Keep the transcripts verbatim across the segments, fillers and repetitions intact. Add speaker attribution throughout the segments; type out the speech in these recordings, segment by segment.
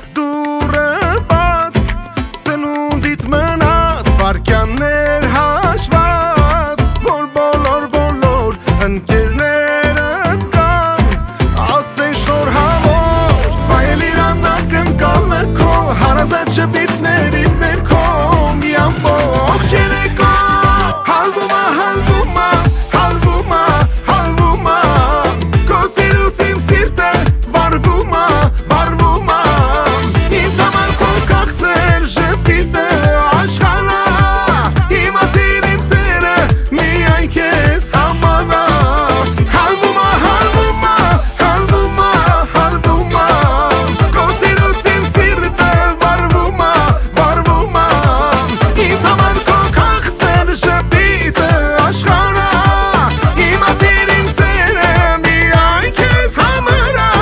Speaker 1: դուրը բաց, ծնունդիդ մնաց վարքյաններ հաշված, որ բոլոր բոլոր ընկերներդ կան, ասեն շոր հավոր, վայել իրանակ ընկալը քո, հարազատ շպիտներիդ ներքո, մի ամբողջ երեկո, հալվում ա, հալվում ա, հալվում ա, հալվում ա, քո սիրուց իմ սիրտը վարվում ա, վարվում ա, ինձ համար քո կաղցեր ժպիտը աշխարհ ա, իմացիր իմ սերը միայն քեզ համար ա, հալվում ա, հալվում ա, հալվում ա, հալվում ա, քո սիրուց իմ սիրտը վարվում ա, վարվում ա, ինձ համար քո կաղցեր ժպիտը աշխարհ ա, իմացիր իմ սերը միայն քեզ համար ա.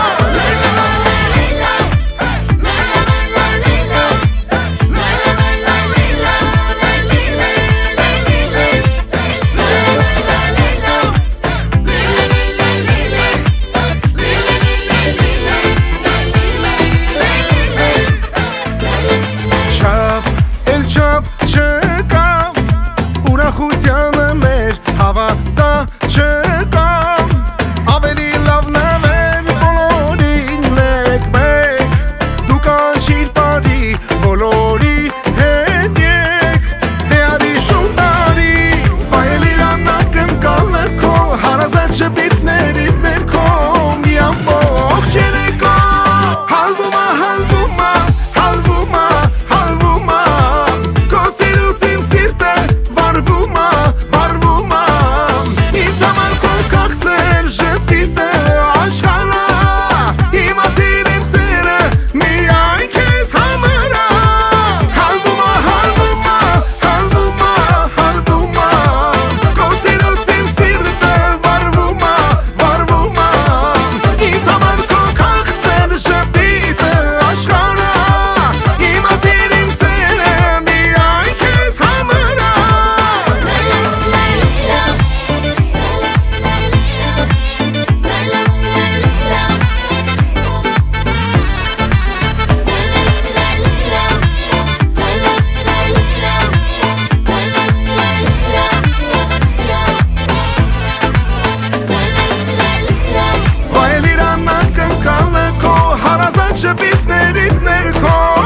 Speaker 1: Չափ, էլ չափ չկա, ուրախությանը մեր հավատա չկա, ավելի լավն է մեր բոլորին մեկ մեկ, դու կանչիր բարի բոլորի հետ եկ, դե արի շուտ արի, վայել իրանակ ընկալը քո, հարազատ շպիտներիդ ներքո, մի ամբողջ երեկո, հալվում ա, հալվում ա, հալվում ա, հալվում ա, քո սիրուց իմ սիրտը վարվում ա, վարվում ա, ինձ համար քո կաղցեր ժպիտը աշխարհ ա, իմացիր իմ սերը միայն քեզ համար ա, հալվում ա, հալվում ա, հալվում ա, հալվում ա, քո սիրուց իմ սիրտը վարվում ա, վարվում ա, ինձ համար քո կաղցեր ժպիտը աշխարհ ա, իմացիր իմ սերը միայն քեզ համար ա. Վայել իրանակ ընկալը քո, հարազատ շպիտներիդ ներքո,